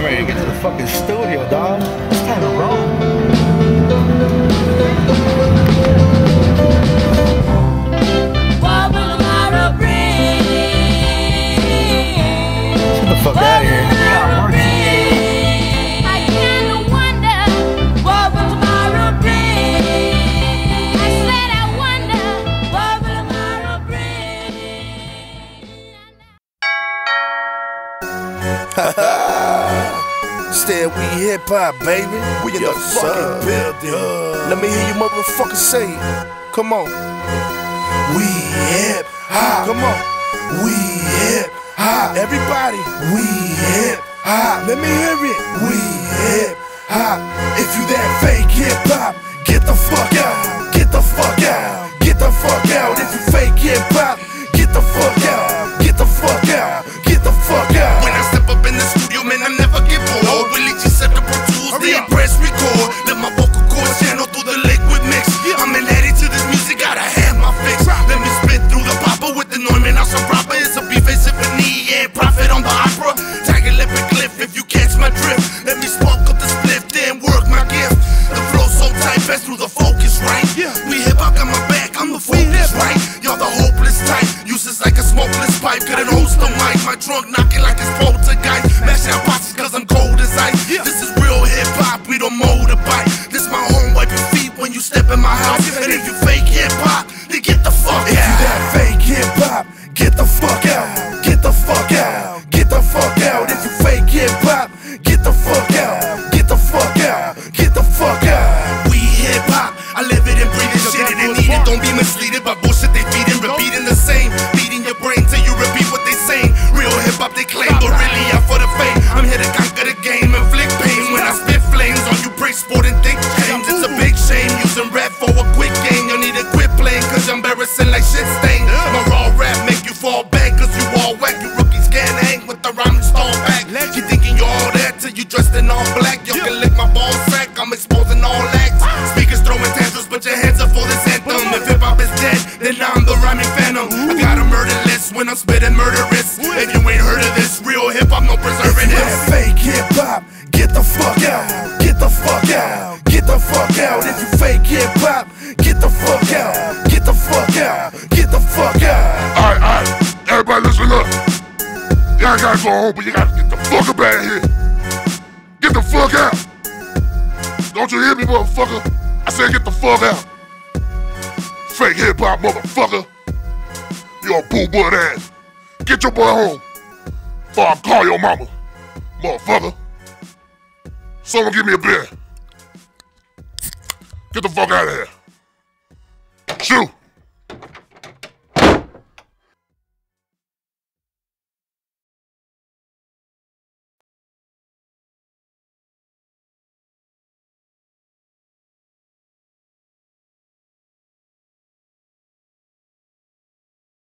ready to get to the fucking studio, dog. It's time to roll. Get the fuck out of here. We got work to do. Instead, we hip hop, baby. We in the fucking building. Let me hear you motherfuckers say it. Come on. We hip hop. Come on. We hip hop. Everybody. We hip hop. Let me hear it. We hip hop. If you that fake hip hop, get the fuck out. Get the fuck out. Get the fuck out. If you fake hip hop, get the fuck out. Get the fuck out. Get the fuck out. When I step up in the studio, man, I never get bored. Willie G set the Pro Tools, the press record. Let my vocal cords channel through the liquid mix. I'm an addict to this music, gotta have my fix. Let me spit through the popper with the Neumann also proper. It's a B-face symphony and profit on the opera. Tiger lip and cliff if you catch my drift. Let me spark up the spliff, then work my gift. The flow so tight, pass through the focus, right? We hip hop got my back, I'm the focus, right? Y'all the hopeless type, useless like a smokeless pipe. Couldn't host the mic, my trunk knocking like it's poltergeist. Mashing out boxes cause I'm cold as ice. This is real hip hop, we don't motorbike. This my home, wipe your feet when you step in my house. And if you fake hip hop, then get the fuck out. If you that fake hip hop, get the fuck out. Get the fuck out. Get the fuck out. If you fake hip hop, get the fuck out. Get the fuck out. Get the fuck out. We hip hop, I live it and breathe it, shit it and eat it. Don't be misleaded by bullshit they feeding, repeating the same. Beating your brain till you repeat what they saying. Real hip hop they claim, but really out for the fame. I'm here to conquer the game, inflict pain. When I spit flames on you break sport and think James. It's a big shame using rap for a quick game. You need to quit playing cause you're embarrassing like shit stain. My raw rap make you fall back cause you all whack. You rookies can't hang with the rhyming stall back. You thinking you all that till you dressed in all black. You can lick my ball sack, I'm exposing all acts. Speakers throwing tantrums, but your hands up for this anthem. If hip hop is dead, then I'm the rhyming phantom. I got a murder list when I'm spitting murderous. If you ain't heard of this, real hip hop, no preservatives. That fake hip hop, get the fuck out. Get the fuck out. Get the fuck out. If you fake hip hop, get the fuck out. Get the fuck out. Get the fuck out. Alright, everybody listen up. Y'all gotta go home, but you gotta get the fuck up out of here. Get the fuck out. Don't you hear me, motherfucker? I said get the fuck out. Fake hip hop, motherfucker. You a boo butt ass. Get your boy home. Or I'll call your mama, motherfucker. Someone give me a beer. Get the fuck out of here. Shoot.